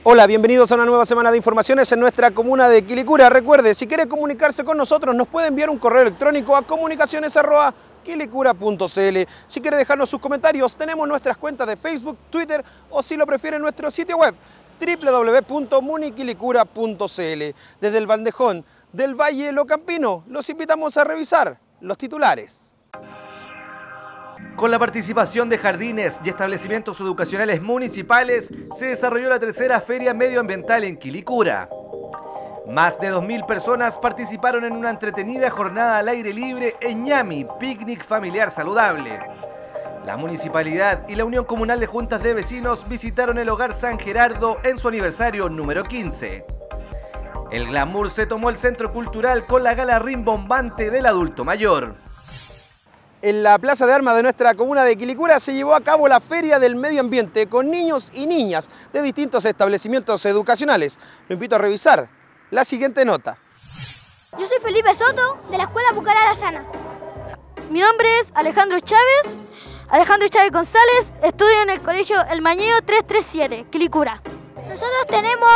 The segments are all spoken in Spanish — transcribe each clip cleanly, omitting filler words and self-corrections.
Hola, bienvenidos a una nueva semana de informaciones en nuestra comuna de Quilicura. Recuerde, si quiere comunicarse con nosotros, nos puede enviar un correo electrónico a comunicaciones@quilicura.cl. Si quiere dejarnos sus comentarios, tenemos nuestras cuentas de Facebook, Twitter o, si lo prefiere, nuestro sitio web www.muniquilicura.cl. Desde el bandejón del Valle Locampino, los invitamos a revisar los titulares. Con la participación de jardines y establecimientos educacionales municipales, se desarrolló la tercera Feria Medioambiental en Quilicura. Más de 2000 personas participaron en una entretenida jornada al aire libre en Ñami, picnic familiar saludable. La municipalidad y la Unión Comunal de Juntas de Vecinos visitaron el Hogar San Gerardo en su aniversario número 15. El glamour se tomó el centro cultural con la gala rimbombante del adulto mayor. En la Plaza de Armas de nuestra comuna de Quilicura se llevó a cabo la Feria del Medio Ambiente con niños y niñas de distintos establecimientos educacionales. Lo invito a revisar la siguiente nota. Yo soy Felipe Soto, de la Escuela Pucará La Sana. Mi nombre es Alejandro Chávez González, estudio en el Colegio El Mañeo 337, Quilicura. Nosotros tenemos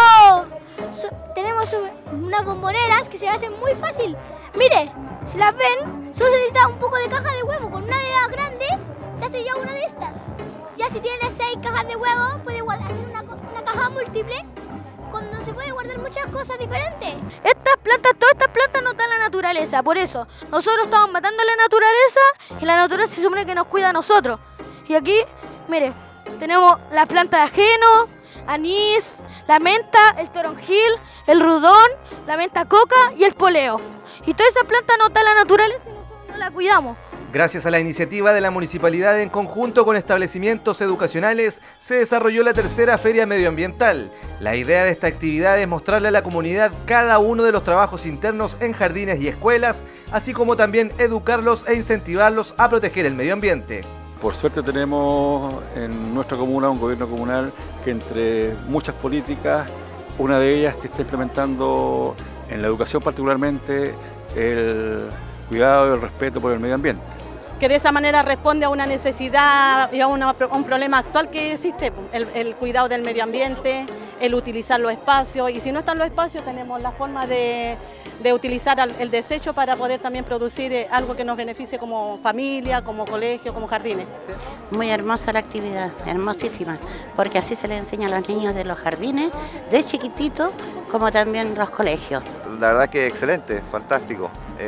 unas bomboneras que se hacen muy fácil. Mire, si las ven, solo se necesita un poco de caja de huevo. Con una de las grandes se hace ya una de estas. Ya si tiene 6 cajas de huevo, puede hacer una caja múltiple donde se puede guardar muchas cosas diferentes. Todas estas plantas nos dan la naturaleza, por eso nosotros estamos matando a la naturaleza y la naturaleza se supone que nos cuida a nosotros. Y aquí, mire, tenemos la planta de ajeno, anís, la menta, el toronjil, el rudón, la menta coca y el poleo. Y todas esas plantas nos dan la naturaleza y nosotros no la cuidamos. Gracias a la iniciativa de la municipalidad en conjunto con establecimientos educacionales, se desarrolló la tercera Feria Medioambiental. La idea de esta actividad es mostrarle a la comunidad cada uno de los trabajos internos en jardines y escuelas, así como también educarlos e incentivarlos a proteger el medio ambiente. Por suerte tenemos en nuestra comuna un gobierno comunal que, entre muchas políticas, una de ellas que está implementando en la educación particularmente el cuidado y el respeto por el medio ambiente. Que de esa manera responde a una necesidad y a un problema actual que existe, el cuidado del medio ambiente, el utilizar los espacios, y si no están los espacios tenemos la forma de utilizar el desecho para poder también producir algo que nos beneficie como familia, como colegio, como jardines. Muy hermosa la actividad, hermosísima, porque así se le enseña a los niños de los jardines, de chiquititos, como también los colegios. La verdad que excelente, fantástico.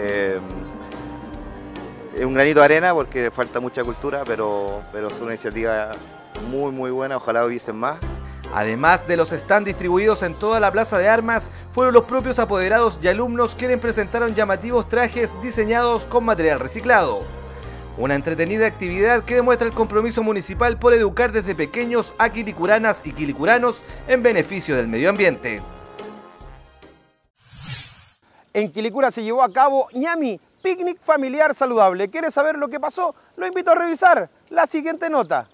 Es un granito de arena porque falta mucha cultura, pero es una iniciativa muy buena, ojalá hubiesen más. Además de los stands distribuidos en toda la Plaza de Armas, fueron los propios apoderados y alumnos quienes presentaron llamativos trajes diseñados con material reciclado. Una entretenida actividad que demuestra el compromiso municipal por educar desde pequeños a quilicuranas y quilicuranos en beneficio del medio ambiente. En Quilicura se llevó a cabo Ñami, picnic familiar saludable. ¿Quiere saber lo que pasó? Lo invito a revisar la siguiente nota.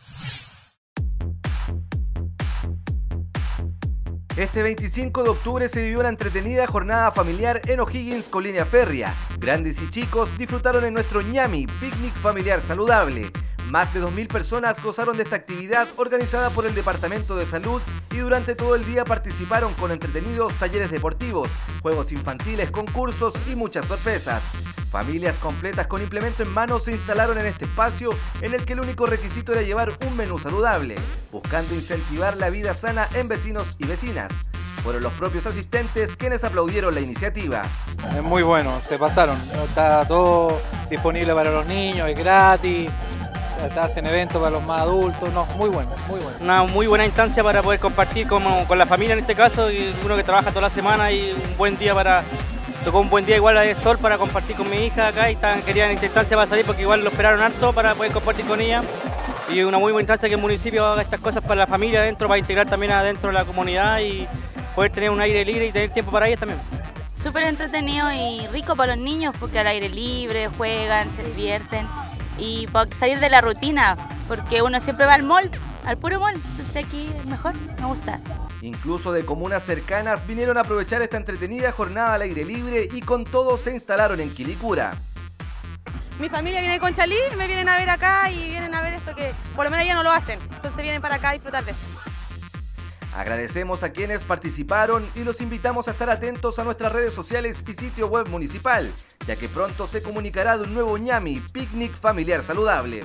Este 25 de octubre se vivió una entretenida jornada familiar en O'Higgins con línea férrea. Grandes y chicos disfrutaron en nuestro Ñami, picnic familiar saludable. Más de 2000 personas gozaron de esta actividad organizada por el Departamento de Salud y durante todo el día participaron con entretenidos talleres deportivos, juegos infantiles, concursos y muchas sorpresas. Familias completas con implemento en mano se instalaron en este espacio en el que el único requisito era llevar un menú saludable, buscando incentivar la vida sana en vecinos y vecinas. Fueron los propios asistentes quienes aplaudieron la iniciativa. Es muy bueno, se pasaron, está todo disponible para los niños, es gratis. Hacen eventos para los más adultos, no, muy bueno, muy bueno. Una muy buena instancia para poder compartir con la familia en este caso, y uno que trabaja toda la semana, y un buen día tocó un buen día igual de sol para compartir con mi hija acá, y querían en esta instancia para salir porque igual lo esperaron harto para poder compartir con ella. Y una muy buena instancia que el municipio haga estas cosas para la familia adentro, para integrar también adentro de la comunidad y poder tener un aire libre y tener tiempo para ellas también. Súper entretenido y rico para los niños porque al aire libre juegan, se divierten. Y para salir de la rutina, porque uno siempre va al mall, al puro mall, entonces aquí es mejor, me gusta. Incluso de comunas cercanas vinieron a aprovechar esta entretenida jornada al aire libre y con todo se instalaron en Quilicura. Mi familia viene de Conchalí, me vienen a ver acá y vienen a ver esto que por lo menos ya no lo hacen, entonces vienen para acá a disfrutar de esto. Agradecemos a quienes participaron y los invitamos a estar atentos a nuestras redes sociales y sitio web municipal, ya que pronto se comunicará de un nuevo ñami, picnic familiar saludable.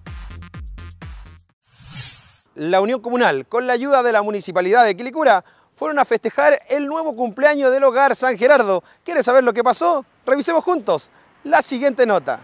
La Unión Comunal, con la ayuda de la Municipalidad de Quilicura, fueron a festejar el nuevo cumpleaños del Hogar San Gerardo. ¿Quieres saber lo que pasó? Revisemos juntos la siguiente nota.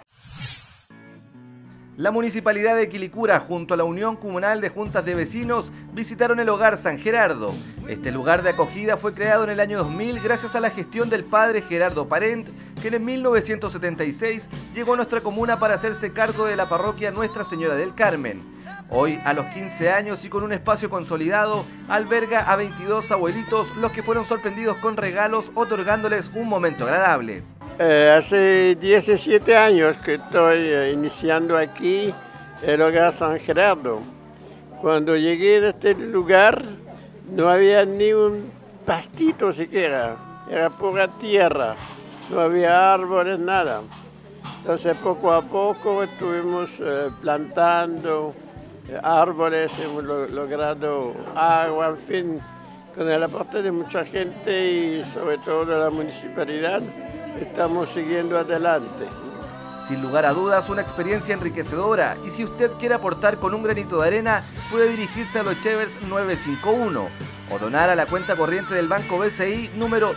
La Municipalidad de Quilicura junto a la Unión Comunal de Juntas de Vecinos visitaron el Hogar San Gerardo. Este lugar de acogida fue creado en el año 2000 gracias a la gestión del padre Gerardo Parent, quien en 1976 llegó a nuestra comuna para hacerse cargo de la parroquia Nuestra Señora del Carmen. Hoy, a los 15 años y con un espacio consolidado, alberga a 22 abuelitos, los que fueron sorprendidos con regalos, otorgándoles un momento agradable. Hace 17 años que estoy iniciando aquí el Hogar San Gerardo. Cuando llegué a este lugar no había ni un pastito siquiera, era pura tierra, no había árboles, nada. Entonces poco a poco estuvimos plantando árboles, hemos logrado agua, en fin, con el aporte de mucha gente y sobre todo de la municipalidad, estamos siguiendo adelante. Sin lugar a dudas, una experiencia enriquecedora, y si usted quiere aportar con un granito de arena, puede dirigirse a los Chevers 951 o donar a la cuenta corriente del Banco BCI número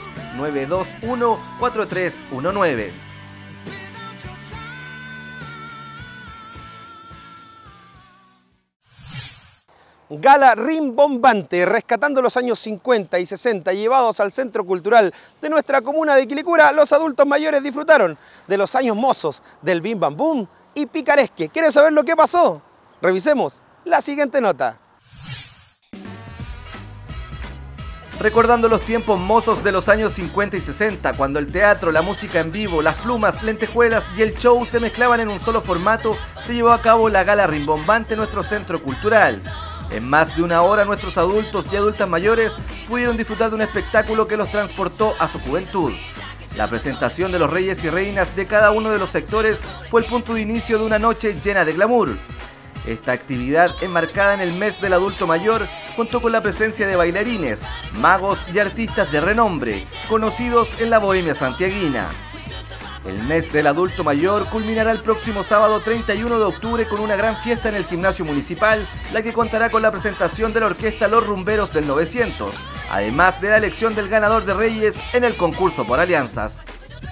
29214319. Gala rimbombante, rescatando los años 50 y 60 llevados al Centro Cultural de nuestra comuna de Quilicura. Los adultos mayores disfrutaron de los años mozos, del bim bam boom y picaresque. ¿Quieres saber lo que pasó? Revisemos la siguiente nota. Recordando los tiempos mozos de los años 50 y 60, cuando el teatro, la música en vivo, las plumas, lentejuelas y el show se mezclaban en un solo formato, se llevó a cabo la gala rimbombante en nuestro Centro Cultural. En más de una hora, nuestros adultos y adultas mayores pudieron disfrutar de un espectáculo que los transportó a su juventud. La presentación de los reyes y reinas de cada uno de los sectores fue el punto de inicio de una noche llena de glamour. Esta actividad, enmarcada en el mes del adulto mayor, contó con la presencia de bailarines, magos y artistas de renombre, conocidos en la bohemia santiaguina. El mes del adulto mayor culminará el próximo sábado 31 de octubre con una gran fiesta en el gimnasio municipal, la que contará con la presentación de la orquesta Los Rumberos del 900, además de la elección del ganador de Reyes en el concurso por alianzas.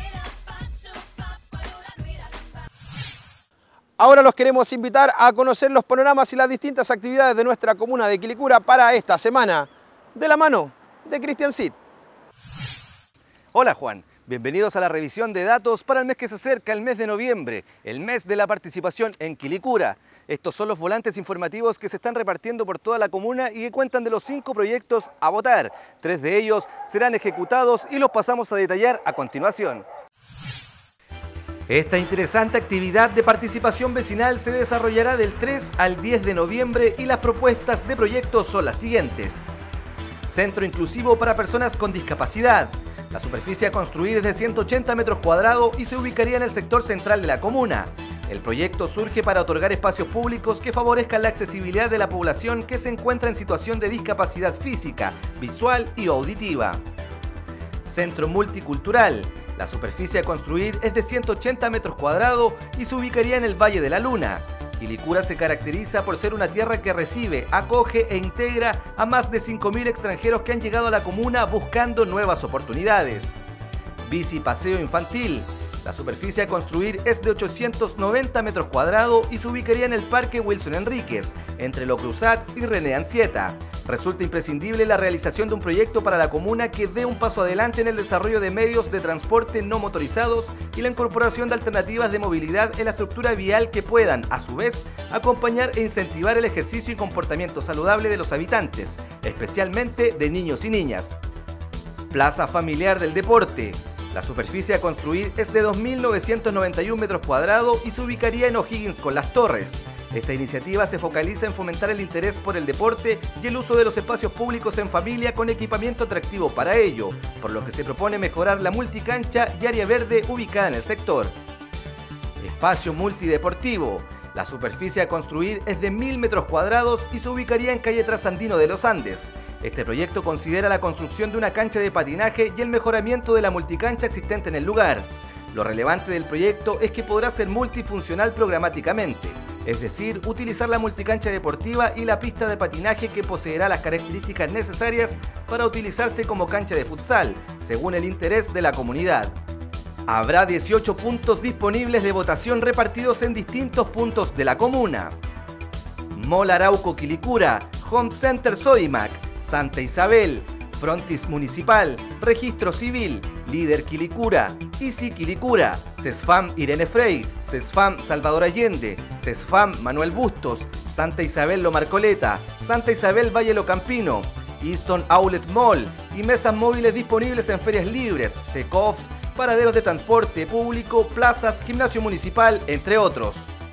Ahora los queremos invitar a conocer los panoramas y las distintas actividades de nuestra comuna de Quilicura para esta semana, de la mano de Cristian Cid. Hola Juan. Bienvenidos a la revisión de datos para el mes que se acerca, el mes de noviembre, el mes de la participación en Quilicura. Estos son los volantes informativos que se están repartiendo por toda la comuna y que cuentan de los 5 proyectos a votar. 3 de ellos serán ejecutados y los pasamos a detallar a continuación. Esta interesante actividad de participación vecinal se desarrollará del 3 al 10 de noviembre y las propuestas de proyectos son las siguientes. Centro inclusivo para personas con discapacidad. La superficie a construir es de 180 metros cuadrados y se ubicaría en el sector central de la comuna. El proyecto surge para otorgar espacios públicos que favorezcan la accesibilidad de la población que se encuentra en situación de discapacidad física, visual y auditiva. Centro multicultural. La superficie a construir es de 180 metros cuadrados y se ubicaría en el Valle de la Luna. Quilicura se caracteriza por ser una tierra que recibe, acoge e integra a más de 5.000 extranjeros que han llegado a la comuna buscando nuevas oportunidades. Bici paseo infantil. La superficie a construir es de 890 metros cuadrados y se ubicaría en el Parque Wilson Enríquez, entre Lo Cruzat y René Anzieta. Resulta imprescindible la realización de un proyecto para la comuna que dé un paso adelante en el desarrollo de medios de transporte no motorizados y la incorporación de alternativas de movilidad en la estructura vial que puedan, a su vez, acompañar e incentivar el ejercicio y comportamiento saludable de los habitantes, especialmente de niños y niñas. Plaza Familiar del Deporte. La superficie a construir es de 2.991 metros cuadrados y se ubicaría en O'Higgins con Las Torres. Esta iniciativa se focaliza en fomentar el interés por el deporte y el uso de los espacios públicos en familia con equipamiento atractivo para ello, por lo que se propone mejorar la multicancha y área verde ubicada en el sector. Espacio multideportivo. La superficie a construir es de 1000 metros cuadrados y se ubicaría en calle Trasandino de los Andes. Este proyecto considera la construcción de una cancha de patinaje y el mejoramiento de la multicancha existente en el lugar. Lo relevante del proyecto es que podrá ser multifuncional programáticamente, es decir, utilizar la multicancha deportiva y la pista de patinaje que poseerá las características necesarias para utilizarse como cancha de futsal, según el interés de la comunidad. Habrá 18 puntos disponibles de votación repartidos en distintos puntos de la comuna. Mall Arauco Quilicura, Home Center Sodimac, Santa Isabel, Frontis Municipal, Registro Civil, Líder Quilicura, Easy Quilicura, CESFAM Irene Frey, CESFAM Salvador Allende, CESFAM Manuel Bustos, Santa Isabel Lo Marcoleta, Santa Isabel Valle Lo Campino, Easton Outlet Mall y mesas móviles disponibles en ferias libres, SECOFS, paraderos de transporte público, plazas, gimnasio municipal, entre otros.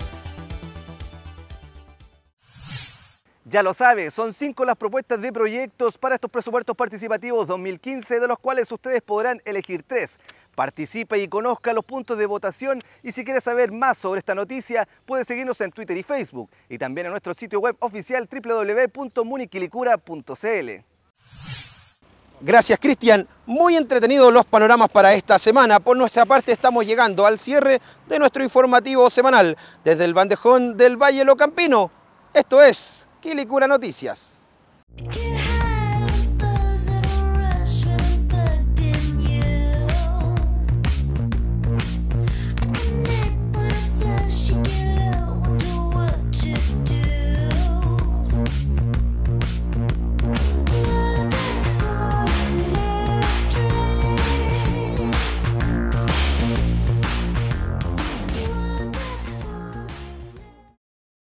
Ya lo sabe, son 5 las propuestas de proyectos para estos presupuestos participativos 2015, de los cuales ustedes podrán elegir 3. Participe y conozca los puntos de votación, y si quiere saber más sobre esta noticia, puede seguirnos en Twitter y Facebook, y también en nuestro sitio web oficial www.muniquilicura.cl. Gracias, Cristian. Muy entretenidos los panoramas para esta semana. Por nuestra parte estamos llegando al cierre de nuestro informativo semanal desde el bandejón del Valle Lo Campino. Esto es Quilicura Noticias.